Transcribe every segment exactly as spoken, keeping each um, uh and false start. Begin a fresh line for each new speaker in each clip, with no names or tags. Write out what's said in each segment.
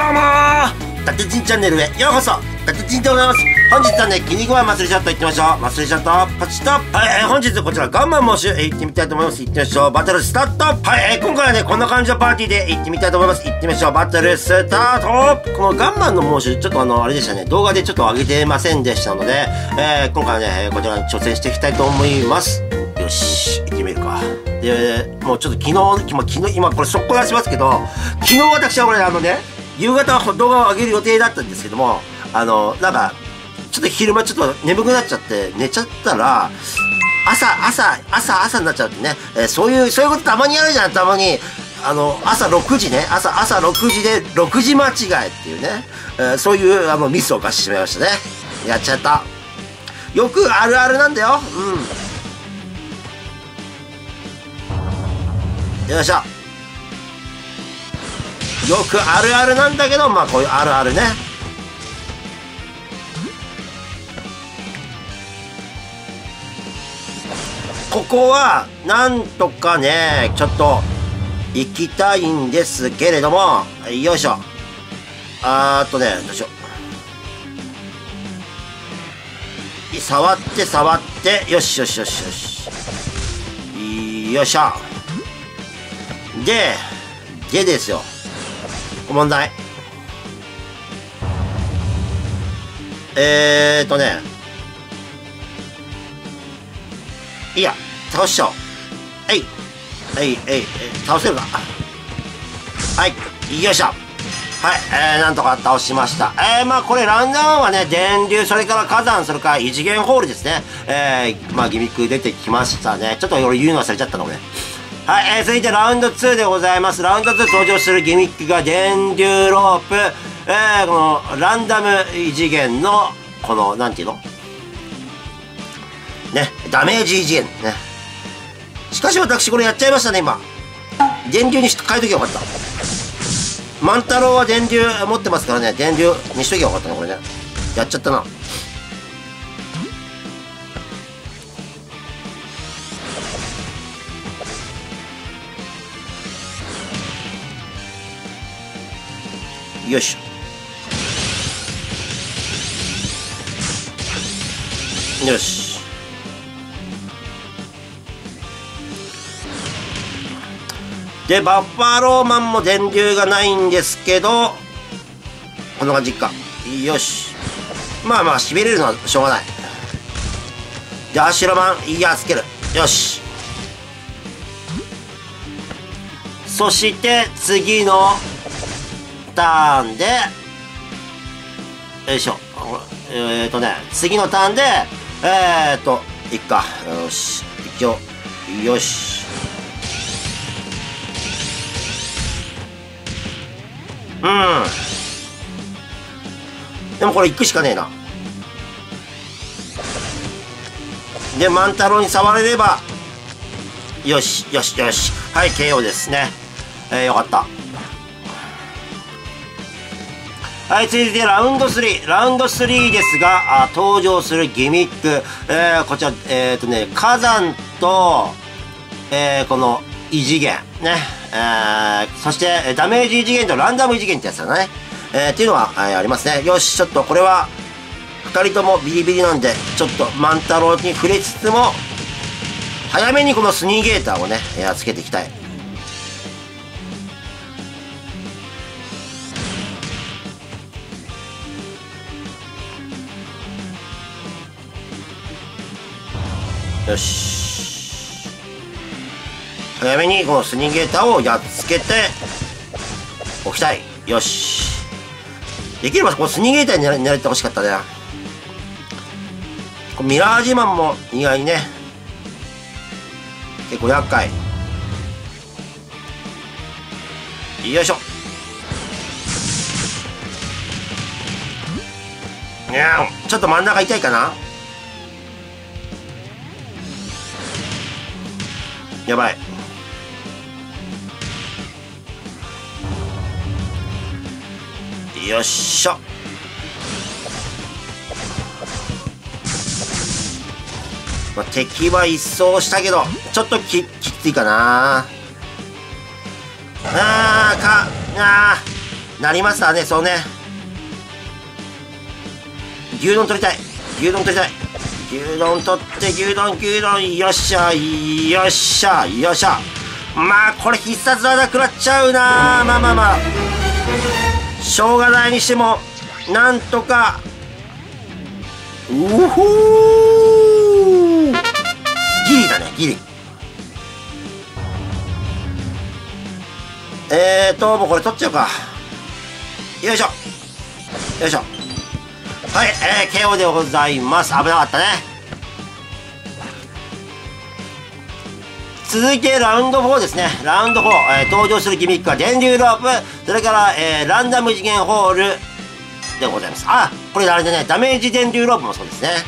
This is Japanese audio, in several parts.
うもー、たけちんチャンネルへようこそ。たけちんでございます。本日はね、気に食わん祭りシャット行ってみましょう。祭りシャットパチッと。はい、えー、本日こちらガンマン募集、えー、行ってみたいと思います。行ってみましょう。バトルスタート。はい、えー、今回はね、こんな感じのパーティーで行ってみたいと思います。行ってみましょう。バトルスタート。このガンマンの募集、ちょっとあの、あれでしたね、動画でちょっと上げてませんでしたので、えー、今回はね、こちらに挑戦していきたいと思います。よし、行ってみるか。で、もうちょっと昨日、今、昨日、今これ速攻出しますけど、昨日私はこれあのね、夕方動画を上げる予定だったんですけども、あの、なんか、ちょっと昼間ちょっと眠くなっちゃって寝ちゃったら、朝、朝、朝、朝になっちゃうってね、えー、そういう、そういうことたまにあるじゃん、たまに。あの、朝ろくじね、朝、朝ろくじでろくじ間違いっていうね、えー、そういうあのミスを犯してしまいましたね。やっちゃった。よくあるあるなんだよ。うん。よいしょ。よくあるあるなんだけど、まあこういうあるあるね。ここはなんとかね、ちょっと行きたいんですけれども、よいしょ。あーっとね、どうしよう。触って触って、よしよしよしよし。よいしょ。で、でですよ。問題。えーっとね。いや、倒しちゃおう。えい。えい、えい、倒せるか。はい。よいしょ。はい。えー、なんとか倒しました。えー、まあこれランダムはね、電流、それから火山、それから異次元ホールですね。えー、まあギミック出てきましたね。ちょっと俺言うの忘れちゃったの、俺。はい、えー、続いてラウンドツーでございます。ラウンドツー登場するギミックが電流ロープ、えー、このランダム異次元の、この、なんていうのね、ダメージ異次元ね。しかし私これやっちゃいましたね、今。電流にし変えときゃよかった。万太郎は電流持ってますからね、電流にしときゃよかったね、これね。やっちゃったな。よいしょ。よし。で、バッファローマンも電流がないんですけど、こんな感じか。よし。まあまあ、痺れるのはしょうがない。で、アシュラマン、いや、つける。よし。そして、次のターンで、よいしょ。えーとね、次のターンで、えーと、いっか。よし。一応、よし。うん。でもこれ行くしかねえな。で、万太郎に触れれば、よし、よし、よし。はい、ケーオー ですね。えー、よかった。はい、続いてラウンドスリー。ラウンドスリーですが、あ登場するギミック。えー、こちら、えっ、ー、とね、火山と、えー、この異次元。ね。えー、そして、ダメージ異次元とランダム異次元ってやつだね。えー、っていうのは、えー、ありますね。よし、ちょっとこれは、二人ともビリビリなんで、ちょっと万太郎に触れつつも、早めにこのスニーゲーターをね、えー、つけていきたい。よし。早めにこのスニーゲーターをやっつけておきたい。よし。できればこのスニーゲーターに狙ってほしかったね。このミラージマンも意外にね、結構厄介。よいしょ。いやちょっと真ん中痛いかな。やばい。よっしょ。まあ、敵は一掃したけど、ちょっとき、きついかな。あーか、あなりますからね、そうね。牛丼取りたい。牛丼取りたい。牛丼取って、牛丼、牛丼、よっしゃ、よっしゃ、よっしゃ。まあ、これ必殺技食らっちゃうな。まあまあまあ。しょうがないにしても、なんとか、うほーギリだね、ギリ。えーと、もうこれ取っちゃうか。よいしょ。よいしょ。はい、えー、ケーオー でございます。危なかったね。続いてラウンドフォーですね。ラウンドフォー、えー、登場するギミックは電流ロープ、それから、えー、ランダム次元ホールでございます。あ、これあれでね、ダメージ電流ロープもそうですね。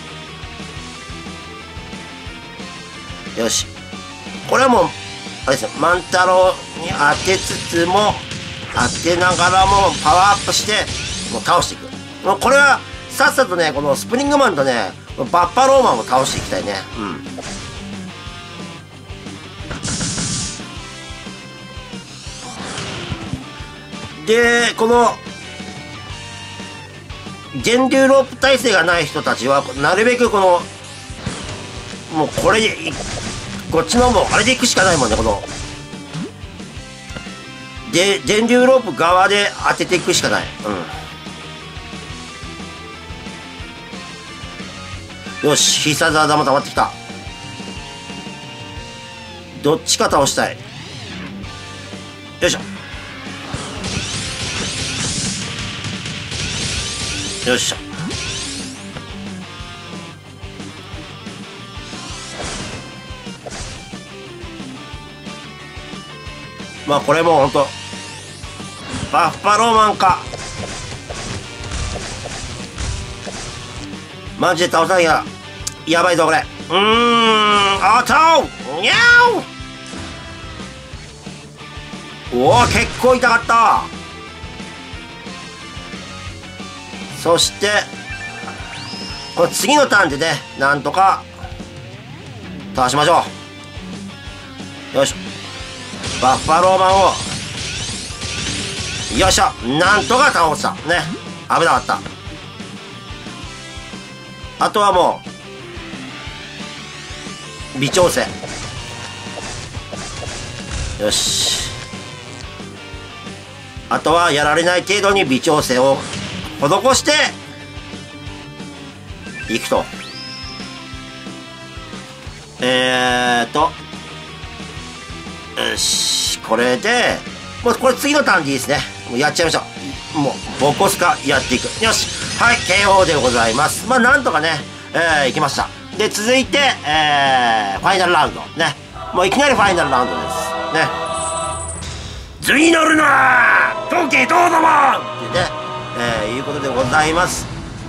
よし。これはもう、あれですね、万太郎に当てつつも、当てながらもパワーアップして、もう倒していく。もうこれは、さっさとね、このスプリングマンとね、バッファローマンを倒していきたいね。うん。で、この、電流ロープ耐性がない人たちは、なるべくこの、もうこれで、こっちのもう、あれで行くしかないもんね、この。で、電流ロープ側で当てていくしかない。うん。よし、必殺技も溜まってきた。どっちか倒したい。よいしょ。よっしゃ。まあこれもうほんとバッファローマンか。マジで倒さなきゃやばいぞこれ。うーん、あたおにゃお。おお、結構痛かった。そしてこの次のターンでね、なんとか倒しましょう。よいしょ。バッファローマンをよいしょ、なんとか倒したね。危なかった。あとはもう微調整。よし、あとはやられない程度に微調整を施していくと。えーっとよし、これでもうこれ次のターンでいいですね。もうやっちゃいましょう。もうボコスカやっていく。よし、はい、 ケーオー でございます。まあなんとかね、えー、いきました。で続いて、えー、ファイナルラウンドね。もういきなりファイナルラウンドですね。図に乗るなー、どけどうぞもってね、えー、いうことでございます。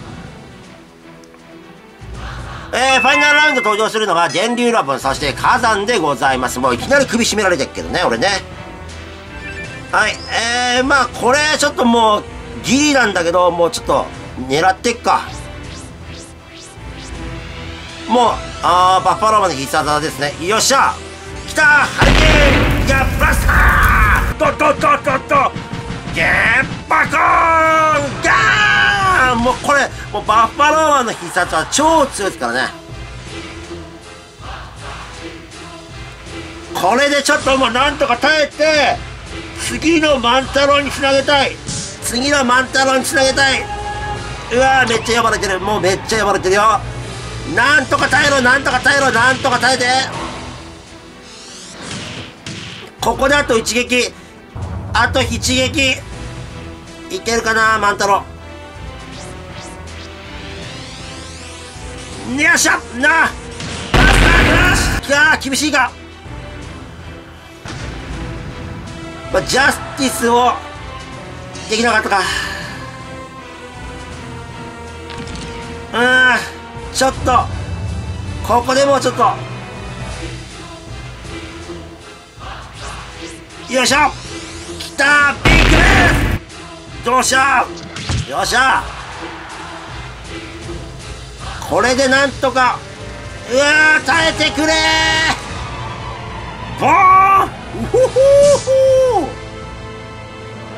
えー、ファイナルラウンド登場するのが電流ロープ、そして火山でございます。もういきなり首絞められてるけどね、俺ね。はい、えー、まあこれちょっともうギリなんだけど、もうちょっと狙ってっか。もうあーバッファローマンの必殺技ですね。よっしゃ、きたー、ハリケーンギャッブラスター、ドッドッドッドッドゲッバコーンガーン。もうこれもうバッファローマンの必殺は超強いですからね。これでちょっともうなんとか耐えて次の万太郎につなげたい。次の万太郎につなげたい。うわー、めっちゃ呼ばれてる。もうめっちゃ呼ばれてるよ。なんとか耐えろ、なんとか耐えろ、なんとか耐えて。ここであと一撃、あと一撃いけるかな、万太郎。よっしゃなあ、いやー厳しいか。まあ、ジャスティスをできなかったか。うーん、ちょっとここでもうちょっと。よいしょ、きたー、ビッグベース、どうしゃー、よっしゃー、これでなんとか。うわー、耐えてくれー、ボーン、うほほーほー。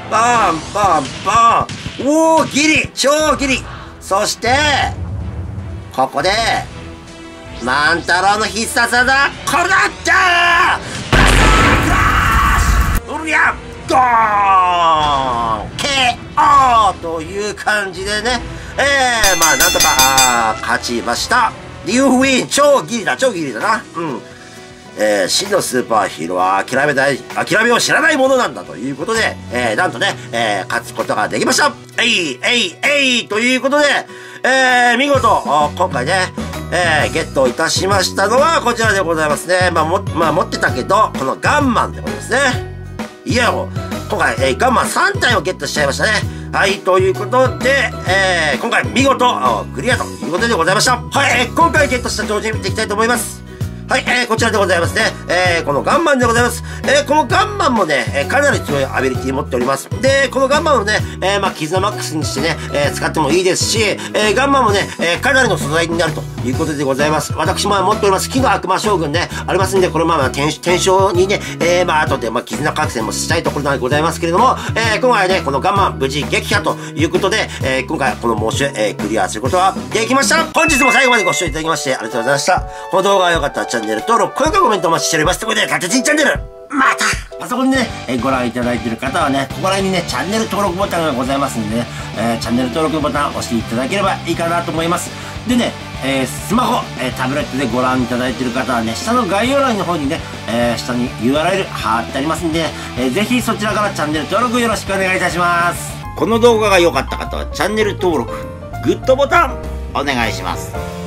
バンバンバン。おー、ギリ超ギリ。そして、ここで、万太郎の必殺技、これだったーバスタークラッシュうりゃゴーン ケーオー という感じでね、えー、まあ、なんとか、あー勝ちました。リュウウィン、超ギリだ、超ギリだな。うん。えー、真のスーパーヒーローは諦めない、諦めを知らないものなんだということで、えー、なんとね、えー、勝つことができました。えい、えい、えいということで、えー、見事、今回ね、えー、ゲットいたしましたのはこちらでございますね。まあ、も、まあ、持ってたけど、このガンマンでございますね。いや、もう、今回、えー、ガンマンさん体をゲットしちゃいましたね。はい、ということで、えー、今回見事、クリアということでございました。はい、えー、今回ゲットした超人見ていきたいと思います。はい、えー、こちらでございますね。えー、このガンマンでございます。えー、このガンマンもね、えー、かなり強いアビリティ持っております。で、このガンマンをね、えー、まあ、絆マックスにしてね、えー、使ってもいいですし、えー、ガンマンもね、えー、かなりの素材になるということでございます。私も持っております。木の悪魔将軍ね、ありますんで、このまま転転生にね、えー、まあ、後で、まあ、絆覚醒もしたいところでございますけれども、えー、今回ね、このガンマン無事撃破ということで、えー、今回この猛種、えー、クリアすることができました。本日も最後までご視聴いただきましてありがとうございました。この動画が良かったらチャンネル登録、高評価、コメントお待ちしております。ということで、タテチンチャンネル、またパソコンでね、えー、ご覧いただいている方はね、ここら辺にね、チャンネル登録ボタンがございますんでね、えー、チャンネル登録ボタンを押していただければいいかなと思います。でね、えー、スマホ、えー、タブレットでご覧いただいている方はね、下の概要欄の方にね、えー、下に ユーアールエル 貼ってありますんで、えー、ぜひそちらからチャンネル登録よろしくお願いいたします。この動画が良かった方はチャンネル登録、グッドボタンお願いします。